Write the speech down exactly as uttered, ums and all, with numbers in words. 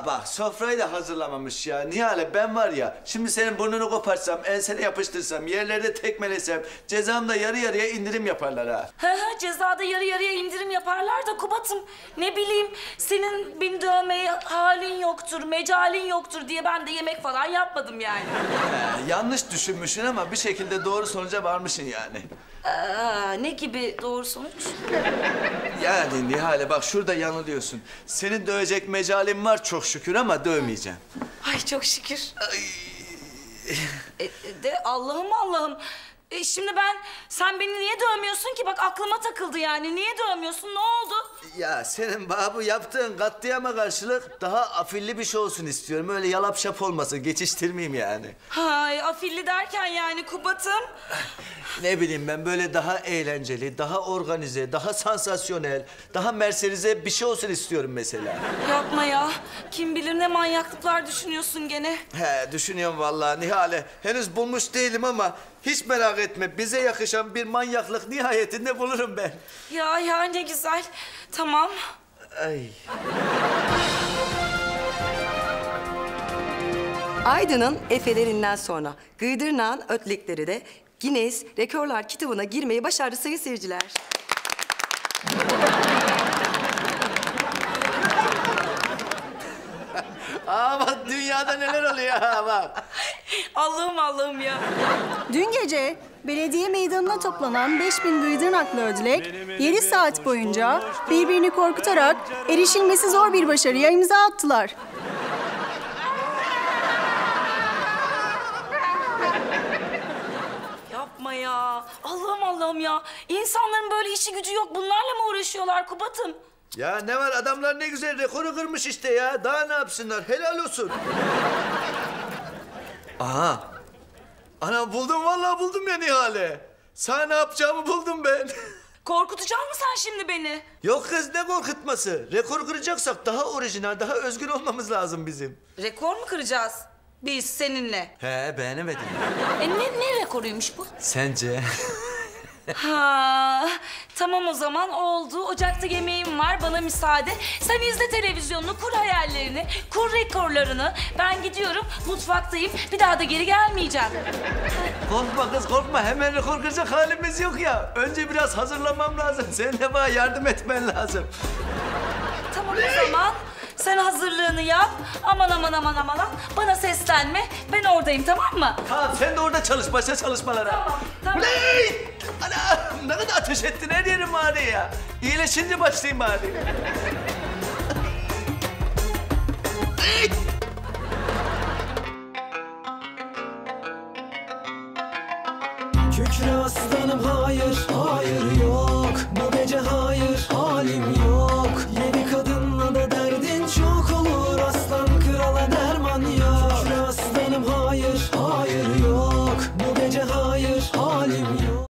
bak sofrayı da hazırlamamış ya. Nihal'e ben var ya şimdi senin burnunu koparsam, ensene yapıştırsam, yerlerde tekmelesem cezamda yarı yarıya indirim yaparlar ha. Hı hı, cezada yarı yarıya indirim yaparlar da Kubat'ım ne bileyim senin beni dövmeye halin yoktur, mecalin yoktur diye ben de yemek falan yapmadım yani. He, yanlış düşünmüşsün ama bir şekilde doğru sonuca varmışsın yani. Aa, ne gibi doğru sonuç? Yani Nihal'e bak şurada yanılıyorsun. Senin dövecek mecalim var çok şükür ama dövmeyeceğim. Ay çok şükür. Ay. E, de Allah'ım Allah'ım. E, şimdi ben, sen beni niye dövmüyorsun ki? Bak aklıma takıldı yani. Niye dövmüyorsun? Ne oldu? Ya senin bana bu yaptığın katliama karşılık daha afilli bir şey olsun istiyorum. Öyle yalap şap olmasın, geçiştirmeyeyim yani. Hay afilli derken yani Kubat'ım. Ne bileyim ben böyle daha eğlenceli, daha organize, daha sansasyonel, daha merserize bir şey olsun istiyorum mesela. Yapma ya. Kim bilir ne manyaklıklar düşünüyorsun gene. He düşünüyorum vallahi Nihale. Henüz bulmuş değilim ama hiç merak etme. Bize yakışan bir manyaklık nihayetinde bulurum ben. Ya ya ne güzel. Tamam. Ay. Aydın'ın efelerinden sonra Gıydırnağ'ın ötlekleri de Guinness Rekorlar kitabına girmeyi başardı sayın seyirciler. Aa bak dünyada neler oluyor ha bak. Allah'ım Allah'ım ya. Dün gece belediye meydanına toplanan beş bin Gıydırnaklı ödülek yedi saat boyunca birbirini korkutarak erişilmesi zor bir başarıya imza attılar. Yapma ya. Allah'ım Allah'ım ya. İnsanların böyle işi gücü yok. Bunlarla mı uğraşıyorlar Kubat'ım? Ya ne var adamlar ne güzel rekoru kırmış işte ya. Daha ne yapsınlar helal olsun. Aha. Ana buldum vallahi buldum ya Nihale. Sana ne yapacağımı buldum ben. Korkutacak mısın sen şimdi beni? Yok kız ne korkutması. Rekor kıracaksak daha orijinal, daha özgün olmamız lazım bizim. Rekor mu kıracağız? Biz seninle. He beğenemedim. E ne, ne rekoruymuş bu? Sence? Ha, tamam o zaman oldu. Ocakta yemeğim var, bana müsaade. Sen izle televizyonunu, kur hayallerini, kur rekorlarını. Ben gidiyorum, mutfaktayım. Bir daha da geri gelmeyeceğim. Korkma kız korkma. Hemen rekor kıracak halimiz yok ya. Önce biraz hazırlanmam lazım. Senin de bana yardım etmen lazım. Tamam o zaman. Sen hazırlığını yap. Aman aman aman aman. Bana seslenme. Ben oradayım tamam mı? Tamam sen de orada çalış. Başla çalışmalara. Tamam, tamam. Ulan! Ana! Ne kadar ateş ettin her yerim ağrıyor ya. İyileşince başlayayım bari. Kükre aslanım hayır, hayır yok. Bu gece hayır, halim yok.